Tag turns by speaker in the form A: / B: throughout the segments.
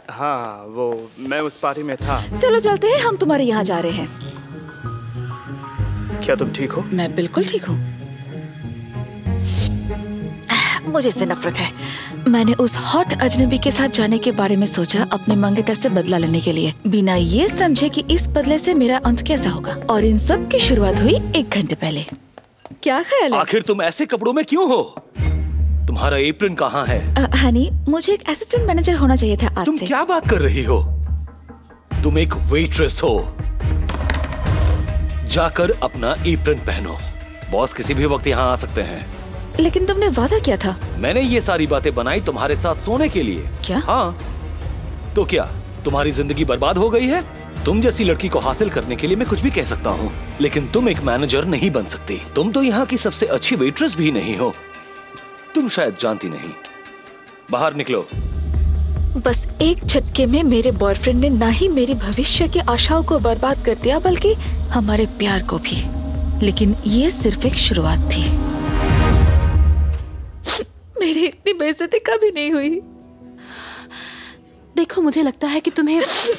A: हाँ, वो मैं उस पार्टी में था।
B: चलो चलते हैं, हम तुम्हारे यहाँ जा रहे हैं।
A: क्या तुम ठीक हो?
B: मैं बिल्कुल ठीक हूँ। मुझे इससे नफरत है। मैंने उस हॉट अजनबी के साथ जाने के बारे में सोचा, अपने मंगेतर से बदला लेने के लिए, बिना ये समझे कि इस बदले से मेरा अंत कैसा होगा। और इन सब की शुरुआत हुई 1 घंटे पहले। क्या ख्याल है?
C: आखिर तुम ऐसे कपड़ों में क्यों हो? तुम्हारा एप्रन कहाँ है?
B: हनी, मुझे एक असिस्टेंट मैनेजर होना चाहिए था आज
C: तुम
B: से।
C: क्या बात कर रही हो? तुम एक वेट्रेस हो। जाकर अपना एप्रन पहनो। बॉस किसी भी वक्त यहाँ आ सकते हैं।
B: लेकिन तुमने वादा किया था।
C: मैंने ये सारी बातें बनाई तुम्हारे साथ सोने के लिए।
B: क्या?
C: हाँ, तो क्या तुम्हारी जिंदगी बर्बाद हो गई है? तुम जैसी लड़की को हासिल करने के लिए मैं कुछ भी कह सकता हूँ, लेकिन तुम एक मैनेजर नहीं बन सकती। तुम तो यहाँ की सबसे अच्छी वेट्रेस भी नहीं हो। तुम शायद जानती नहीं। बाहर निकलो।
B: बस एक झटके में मेरे बॉयफ्रेंड ने ना ही मेरी भविष्य की आशाओं को बर्बाद कर दिया, बल्कि हमारे प्यार को भी। लेकिन ये सिर्फ एक शुरुआत थी। मेरी इतनी बेइज्जती कभी नहीं हुई।
D: देखो, मुझे लगता है कि तुम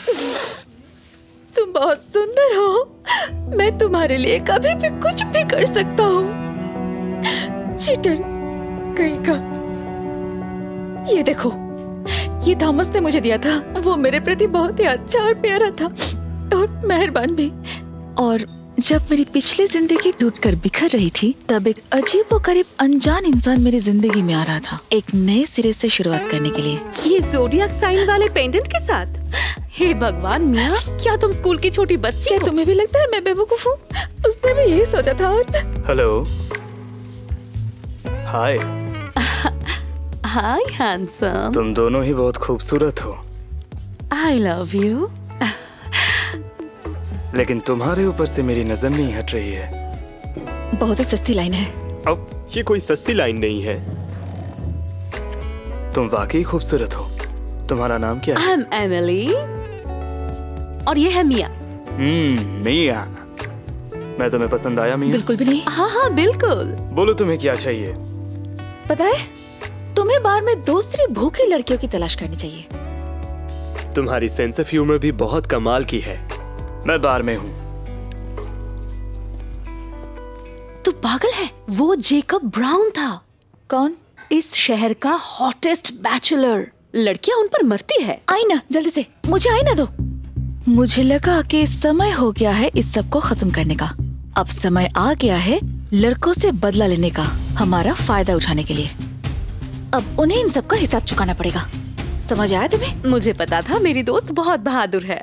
B: बहुत सुंदर हो। मैं तुम्हारे लिए कभी भी कुछ भी कर सकता हूँ। चीटर कहीं का। ये देखो, ये थॉमस ने मुझे दिया था। वो मेरे प्रति बहुत ही अच्छा और प्यारा था और मेहरबान भी। और जब मेरी पिछली जिंदगी टूटकर बिखर रही थी, तब एक अजीबोगरीब अनजान इंसान मेरी जिंदगी में आ रहा था, एक नए सिरे से शुरुआत करने के लिए।
D: ये ज़ोडिएक साइन वाले पेंडेंट के साथ? हे भगवान मिया, क्या तुम स्कूल की छोटी बच्ची हो?
B: तुम्हें भी लगता है मैं बेवकूफ हूँ? उसने भी यही सोचा था।
A: Hello, hi.
D: Hi handsome.
A: तुम दोनों ही बहुत खूबसूरत हो।
D: I love you.
A: लेकिन तुम्हारे ऊपर से मेरी नजर नहीं हट रही है।
B: बहुत ही सस्ती लाइन है।
E: अब ये कोई सस्ती लाइन नहीं है।
A: तुम वाकई खूबसूरत हो। तुम्हारा नाम क्या है?
D: आई एम एमिली और ये है मिया।
A: मिया। मैं तुम्हें पसंद आया मिया?
B: बिल्कुल भी नहीं।
D: हाँ हाँ बिल्कुल।
A: बोलो तुम्हें क्या चाहिए?
B: पता है, तुम्हें बार में दूसरी भूखी लड़कियों की तलाश करनी चाहिए।
E: तुम्हारी सेंस ऑफ ह्यूमर भी बहुत कमाल की है।
A: मैं बार में हूँ।
D: तू पागल है? वो जेकब ब्राउन था।
B: कौन?
D: इस शहर का हॉटेस्ट बैचलर। लड़कियां उन पर मरती है।
B: आई ना जल्दी से, मुझे आई ना दो। मुझे लगा कि समय हो गया है इस सब को खत्म करने का। अब समय आ गया है लड़कों से बदला लेने का, हमारा फायदा उठाने के लिए। अब उन्हें इन सब का हिसाब चुकाना पड़ेगा। समझ आया तुम्हें?
D: मुझे पता था मेरी दोस्त बहुत बहादुर है।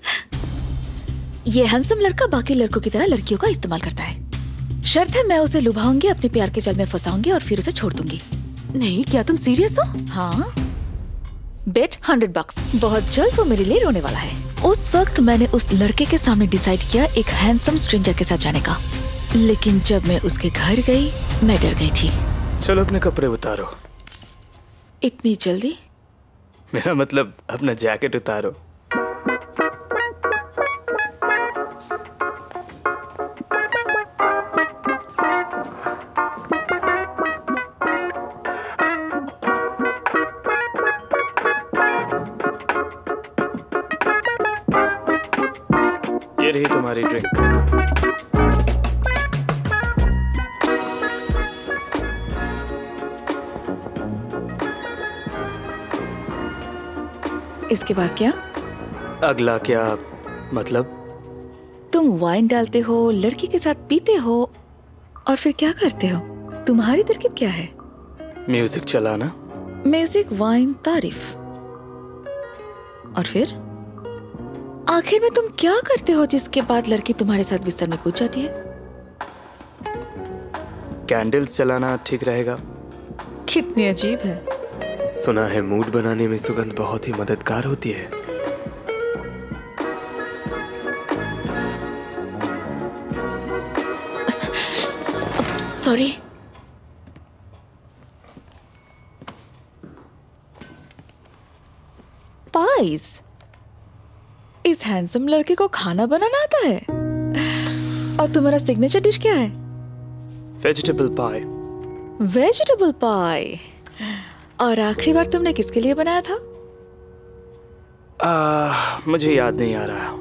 B: ये हैंडसम लड़का बाकी लड़कों की तरह लड़कियों का इस्तेमाल करता है। शर्त है मैं उसे लुभाऊंगी, अपने प्यार के जाल में फंसाऊंगी और फिर उसे छोड़ दूंगी।
D: नहीं, क्या तुम सीरियस हो?
B: हाँ, बेट $100। बहुत जल्द वो मेरे लिए रोने वाला है। उस वक्त मैंने उस लड़के के सामने डिसाइड किया एक हैंडसम स्ट्रेंजर के साथ जाने का। लेकिन जब मैं उसके घर गई, मैं डर गई थी।
A: चलो अपने कपड़े उतारो।
B: इतनी जल्दी?
A: मेरा मतलब अपना जैकेट उतारो। ये रही तुम्हारी ड्रिंक।
B: इसके बाद क्या?
A: अगला क्या मतलब?
B: तुम वाइन डालते हो, लड़की के साथ पीते हो और फिर क्या करते हो? तुम्हारी तरकीब क्या है?
A: म्यूजिक चलाना।
B: म्यूजिक, वाइन, तारीफ। और फिर आखिर में तुम क्या करते हो जिसके बाद लड़की तुम्हारे साथ बिस्तर में कूद जाती है?
A: कैंडल्स जलाना ठीक रहेगा।
B: कितनी अजीब है।
E: सुना है मूड बनाने में सुगंध बहुत ही मददगार होती है।
B: सॉरी। पाइस। इस हैंडसम लड़के को खाना बनाना आता है। और तुम्हारा सिग्नेचर डिश क्या है?
A: Vegetable pie.
B: Vegetable pie. और आखिरी बार तुमने किसके लिए बनाया था?
A: मुझे याद नहीं आ रहा।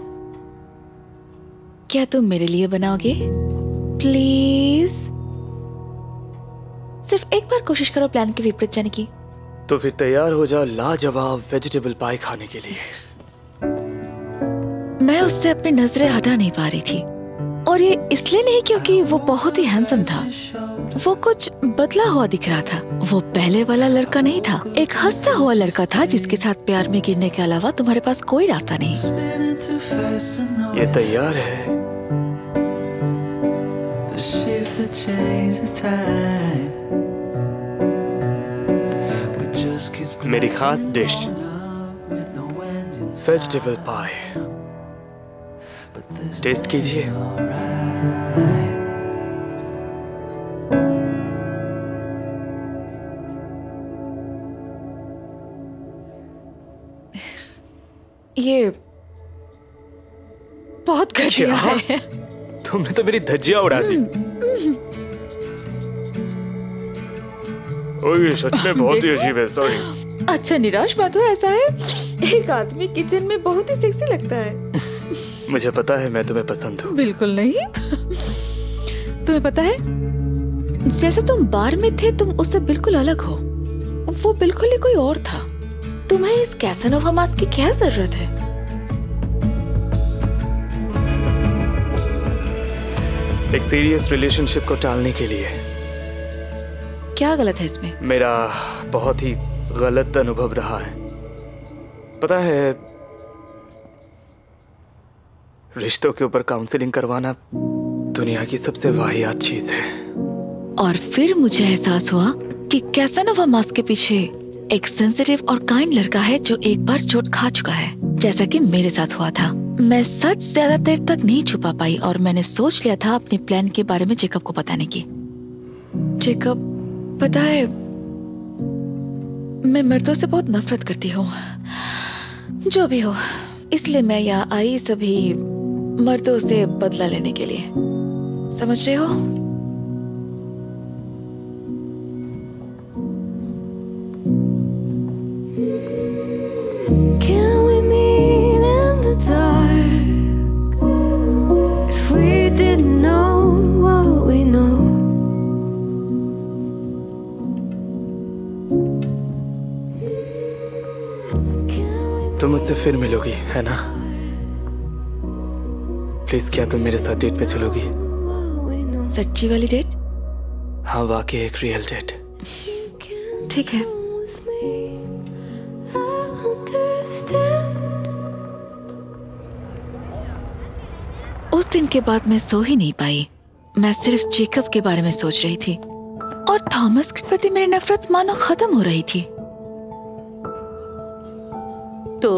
B: क्या तुम मेरे लिए बनाओगे? प्लीज सिर्फ एक बार कोशिश करो प्लान के विपरीत जाने की।
A: तो फिर तैयार हो जाओ लाजवाब वेजिटेबल पाई खाने के लिए।
B: मैं उससे अपनी नजरें हटा नहीं पा रही थी, और ये इसलिए नहीं क्योंकि वो बहुत ही हैंडसम था। वो कुछ बदला हुआ दिख रहा था। वो पहले वाला लड़का नहीं था, एक हंसता हुआ लड़का था जिसके साथ प्यार में गिरने के अलावा तुम्हारे पास कोई रास्ता नहीं।
A: ये तैयार है। मेरी खास डिश वेजिटेबल पाई, टेस्ट कीजिए।
B: ये बहुत घटिया है।
A: तुमने तो मेरी धज्जियां उड़ा दी। ओह, सच में बहुत ही अजीब है। सॉरी।
B: अच्छा निराश मत हो, ऐसा है एक आदमी किचन में बहुत ही सेक्सी लगता है।
A: मुझे पता है मैं तुम्हें पसंद हूँ।
B: बिल्कुल नहीं। तुम्हें पता है जैसे तुम बार में थे तुम उससे बिल्कुल अलग हो। वो बिल्कुल ही कोई और था। तुम्हें इस कैसानोवा मास्क की क्या जरूरत है?
A: एक सीरियस रिलेशनशिप को टालने के लिए।
B: क्या गलत है इसमें?
A: मेरा बहुत ही गलत अनुभव रहा है। पता है रिश्तों के ऊपर काउंसलिंग करवाना दुनिया की सबसे वाहियात चीज है।
B: और फिर मुझे एहसास हुआ कि कैसानोवा मास्क के पीछे एक सेंसिटिव और काइंड लड़का है जो एक बार चोट खा चुका है, जैसा कि मेरे साथ हुआ था। मैं सच ज्यादा देर तक नहीं छुपा पाई और मैंने सोच लिया था अपने प्लान के बारे में जेकब को बताने की। जेकब, पता है मैं मर्दों से बहुत नफरत करती हूँ। जो भी हो, इसलिए मैं यहाँ आई सभी मर्दों से बदला लेने के लिए। समझ रहे हो?
A: तुम मुझसे फिर मिलोगी है ना? प्लीज क्या तुम मेरे साथ डेट पे चलोगी?
B: सच्ची वाली डेट?
A: हाँ, वाकई एक रियल डेट।
B: ठीक है। उस दिन के बाद मैं सो ही नहीं पाई। मैं सिर्फ जेकब के बारे में सोच रही थी और थॉमस के प्रति मेरी नफरत मानो खत्म हो रही थी।
D: तो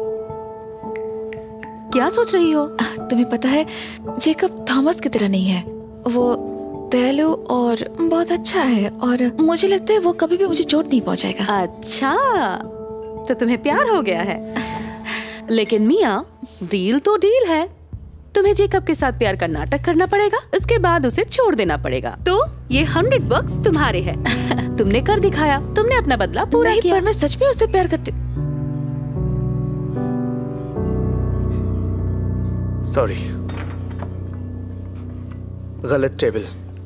D: क्या सोच रही हो?
B: तुम्हें पता है जेकब थॉमस की तरह नहीं है। वो दयालु और बहुत अच्छा है और मुझे लगता है वो कभी भी मुझे चोट नहीं पहुंचाएगा।
D: अच्छा, तो तुम्हें प्यार हो गया है। लेकिन मिया, डील तो डील है। तुम्हें जेकब के साथ प्यार का नाटक करना पड़ेगा, उसके बाद उसे छोड़ देना पड़ेगा। तो ये $100 तुम्हारे हैं। तुमने कर दिखाया, तुमने अपना बदला पूरा किया।
B: पर मैं सच में उससे प्यार करती।
A: सॉरी, गलत टेबल।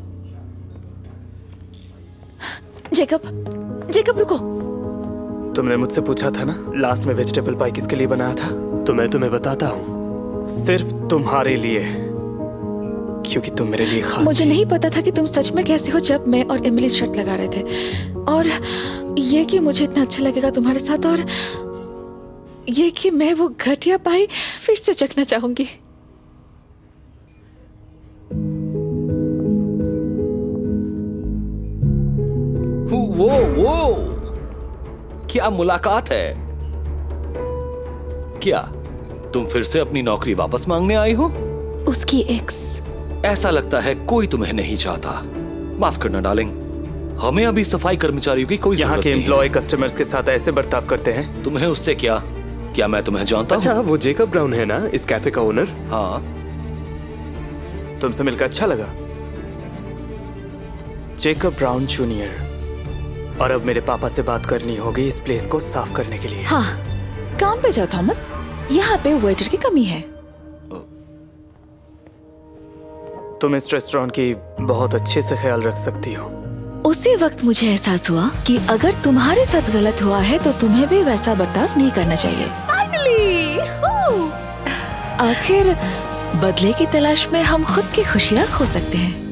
B: जेकब रुको।
A: तुमने मुझसे पूछा था ना लास्ट में वेजिटेबल पाई किसके लिए बनाया था, तो मैं तुम्हें बताता हूँ, सिर्फ तुम्हारे लिए, क्योंकि तुम मेरे लिए खास।
B: मुझे नहीं पता था कि तुम सच में कैसे हो जब मैं और एमिली शर्त लगा रहे थे, और ये कि मुझे इतना अच्छा लगेगा तुम्हारे साथ, और ये कि मैं वो घटिया पाई फिर से चखना चाहूंगी।
C: वो क्या मुलाकात है? क्या तुम फिर से अपनी नौकरी वापस मांगने आई हो?
B: उसकी एक्स।
C: ऐसा लगता है कोई तुम्हें नहीं चाहता। माफ करना डार्लिंग, हमें अभी सफाई कर्मचारियों की कोई
A: यहाँ
C: जरूरत
A: के
C: नहीं
A: एम्प्लॉय कस्टमर्स के साथ ऐसे बर्ताव करते हैं।
C: तुम्हें उससे क्या मैं तुम्हें जानता हूँ?
E: अच्छा, वो जेकब ब्राउन है ना इस कैफे का ओनर?
C: हाँ।
A: तुमसे मिलकर अच्छा लगा। Jacob Brown junior. और अब मेरे पापा से बात करनी होगी इस प्लेस को साफ करने के लिए।
B: हाँ, काम पे जाओ थॉमस, यहाँ पे वेटर की कमी है।
A: तुम इस रेस्टोरेंट की बहुत अच्छे से ख्याल रख सकती हो।
B: उसी वक्त मुझे एहसास हुआ कि अगर तुम्हारे साथ गलत हुआ है तो तुम्हें भी वैसा बर्ताव नहीं करना चाहिए। फाइनली! आखिर बदले की तलाश में हम खुद की खुशियाँ खो सकते हैं।